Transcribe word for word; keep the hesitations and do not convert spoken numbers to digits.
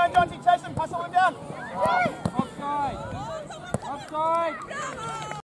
down, Jonty, chase him, pass it one down. Offside. Offside.